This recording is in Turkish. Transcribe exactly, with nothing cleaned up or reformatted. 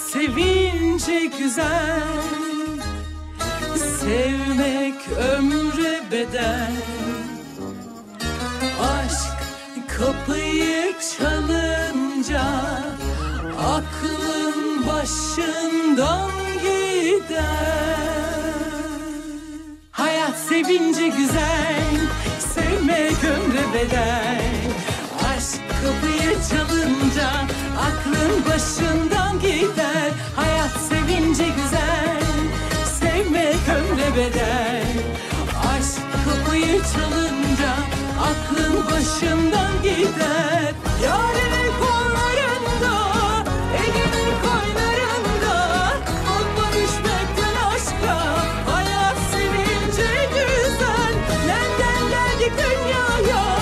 sevince güzel, sevmek ömre bedel. Aşk kapıyı çalınca aklın başından gider. Hayat sevince güzel, sevmek ömre bedel. Aşk kapıyı çalınca aklın başından gider. Hayat sevince güzel, sevmek ömre bedel. Aşk kapıyı çalınca aklın başından gider. Yarının kollarında, elinin koynlarında, korkma düşmekten aşka. Hayat sevince güzel, nereden geldik dünyaya?